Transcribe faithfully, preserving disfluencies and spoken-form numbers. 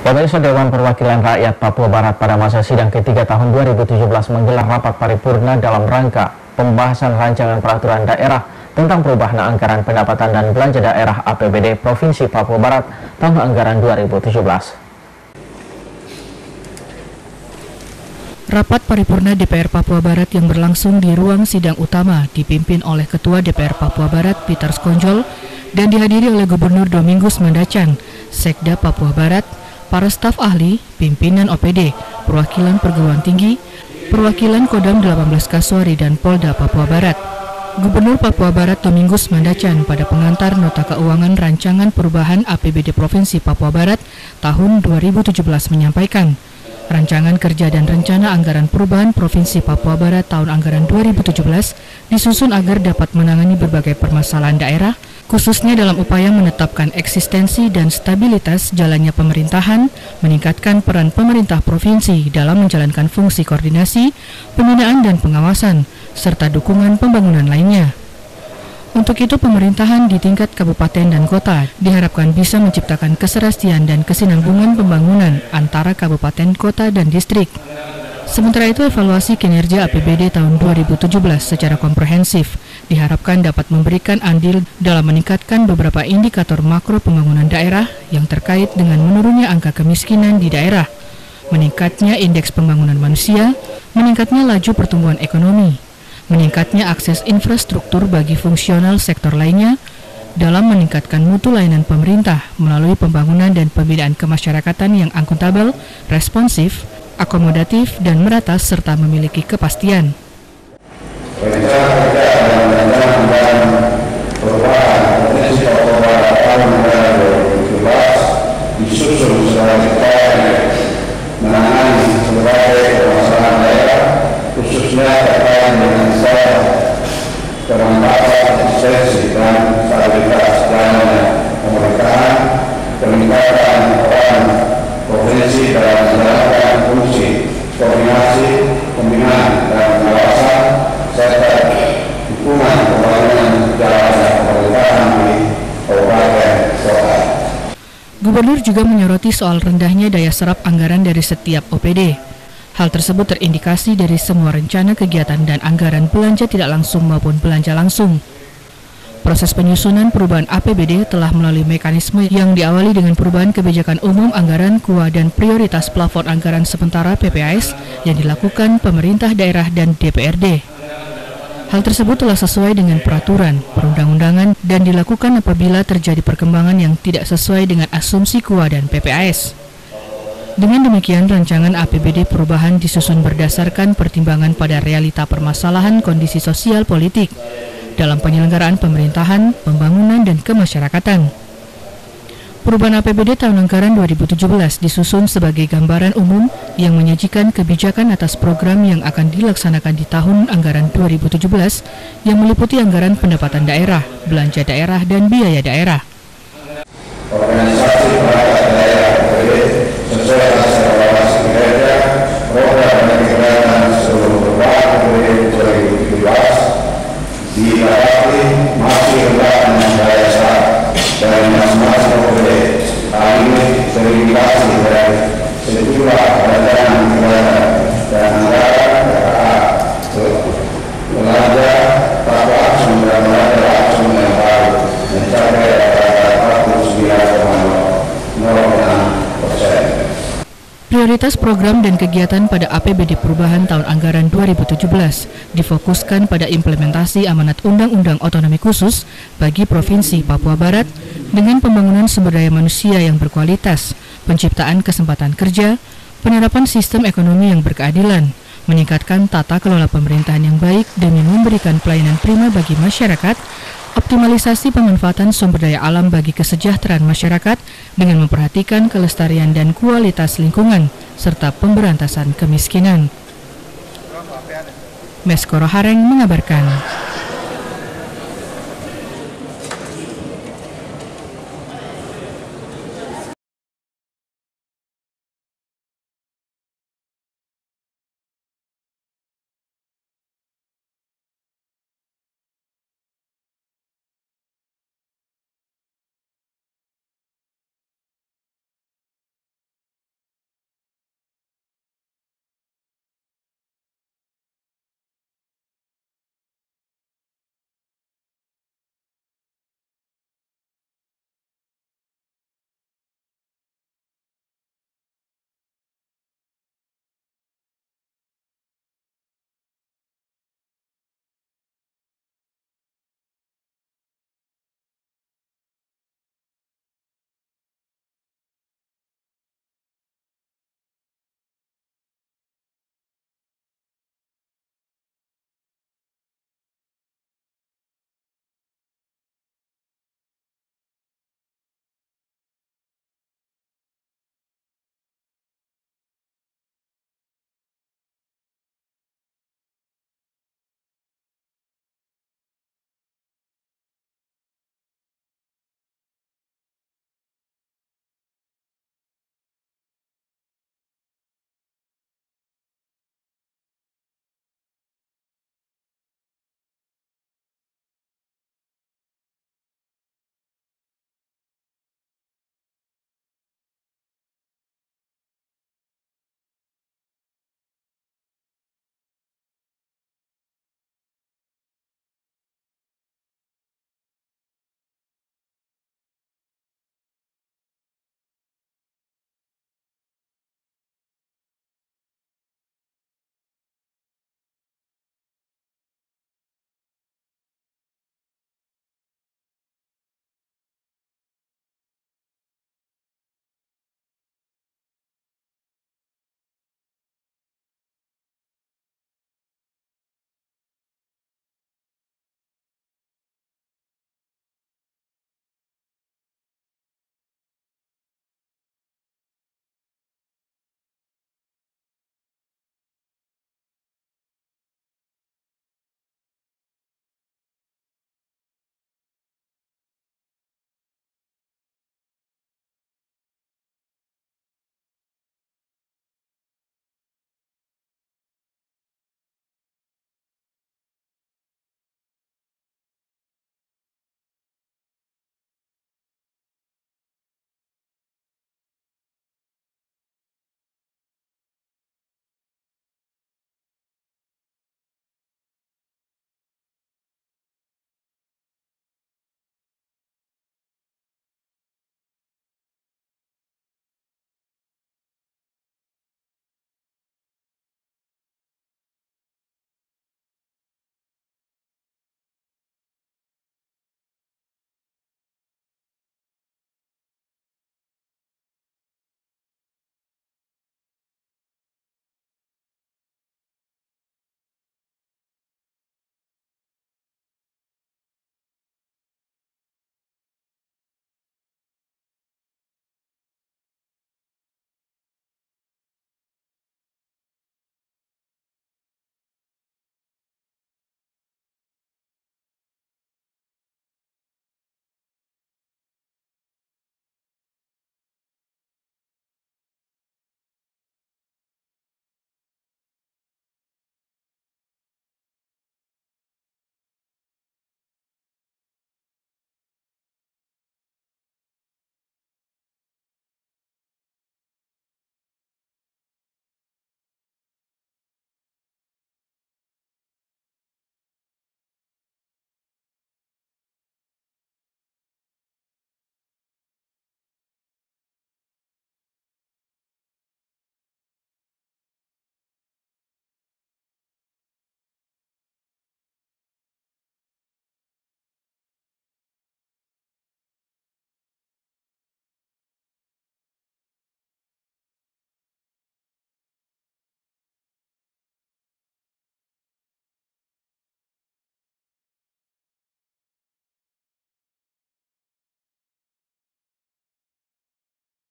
Pemirsa, Dewan Perwakilan Rakyat Papua Barat pada masa sidang ketiga tahun dua ribu tujuh belas menggelar rapat paripurna dalam rangka pembahasan rancangan peraturan daerah tentang perubahan anggaran pendapatan dan belanja daerah A P B D Provinsi Papua Barat tahun anggaran dua ribu tujuh belas. Rapat paripurna D P R Papua Barat yang berlangsung di ruang sidang utama dipimpin oleh Ketua D P R Papua Barat Peter Skonjol dan dihadiri oleh Gubernur Domingus Mandacan, Sekda Papua Barat, para staf ahli, pimpinan O P D, perwakilan perguruan tinggi, perwakilan Kodam delapan belas Kasuari dan Polda Papua Barat. Gubernur Papua Barat Domingus Mandacan pada pengantar nota keuangan rancangan perubahan A P B D Provinsi Papua Barat tahun dua ribu tujuh belas menyampaikan, rancangan kerja dan rencana anggaran perubahan Provinsi Papua Barat tahun anggaran dua ribu tujuh belas disusun agar dapat menangani berbagai permasalahan daerah, khususnya dalam upaya menetapkan eksistensi dan stabilitas jalannya pemerintahan, meningkatkan peran pemerintah provinsi dalam menjalankan fungsi koordinasi, pembinaan dan pengawasan, serta dukungan pembangunan lainnya. Untuk itu, pemerintahan di tingkat kabupaten dan kota diharapkan bisa menciptakan keserasian dan kesinambungan pembangunan antara kabupaten, kota, dan distrik. Sementara itu, evaluasi kinerja A P B D tahun dua ribu tujuh belas secara komprehensif diharapkan dapat memberikan andil dalam meningkatkan beberapa indikator makro pembangunan daerah yang terkait dengan menurunnya angka kemiskinan di daerah, meningkatnya indeks pembangunan manusia, meningkatnya laju pertumbuhan ekonomi, meningkatnya akses infrastruktur bagi fungsional sektor lainnya, dalam meningkatkan mutu layanan pemerintah melalui pembangunan dan pembinaan kemasyarakatan yang akuntabel, responsif, akomodatif, dan merata serta memiliki kepastian. Disusun sebagai upaya menangani berbagai permasalahan daerah, khususnya terkait dengan perampasan eksistensi dan stabilitas jalannya pemerintahan, peningkatan peran provinsi dalam menjalankan fungsi koordinasi, pembinaan dan pengawasan, serta dukungan pembangunan jalannya pemerintahan di kabupaten kota. Gubernur juga menyoroti soal rendahnya daya serap anggaran dari setiap O P D. Hal tersebut terindikasi dari semua rencana kegiatan dan anggaran belanja tidak langsung maupun belanja langsung. Proses penyusunan perubahan A P B D telah melalui mekanisme yang diawali dengan perubahan kebijakan umum anggaran K U A dan prioritas plafon anggaran sementara P P A S yang dilakukan pemerintah daerah dan D P R D. Hal tersebut telah sesuai dengan peraturan, perundang-undangan, dan dilakukan apabila terjadi perkembangan yang tidak sesuai dengan asumsi K U A dan P P A S. Dengan demikian, rancangan A P B D perubahan disusun berdasarkan pertimbangan pada realita permasalahan kondisi sosial politik dalam penyelenggaraan pemerintahan, pembangunan, dan kemasyarakatan. Perubahan A P B D tahun anggaran dua ribu tujuh belas disusun sebagai gambaran umum yang menyajikan kebijakan atas program yang akan dilaksanakan di tahun anggaran dua ribu tujuh belas yang meliputi anggaran pendapatan daerah, belanja daerah, dan biaya daerah. Organisasi perangkat daerah A P B D sesuai hasil evaluasi kinerja program dan kegiatan seluruh perubahan A P B D dua ribu tujuh belas didapati masih rendah dengan daya serap dari masing-masing O P B D. Hal ini terindikasi dari sejumlah rancangan kegiatan dan anggaran K K A, belanja tahap langsung dan belanja langsung yang baru mencapai empat puluh sembilan koma nol enam persen. Prioritas program dan kegiatan pada A P B D perubahan tahun anggaran dua ribu tujuh belas difokuskan pada implementasi amanat Undang-Undang Otonomi Khusus bagi Provinsi Papua Barat dengan pembangunan sumber daya manusia yang berkualitas, penciptaan kesempatan kerja, penerapan sistem ekonomi yang berkeadilan, meningkatkan tata kelola pemerintahan yang baik demi memberikan pelayanan prima bagi masyarakat, optimalisasi pemanfaatan sumber daya alam bagi kesejahteraan masyarakat dengan memperhatikan kelestarian dan kualitas lingkungan, serta pemberantasan kemiskinan. Meskoro Hareng mengabarkan.